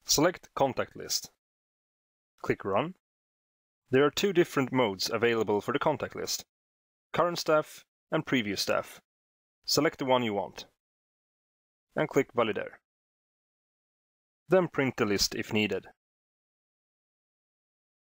Select Contact List. Click Run. There are two different modes available for the contact list: Current Staff and Previous Staff. Select the one you want, and click Valider. Then print the list if needed.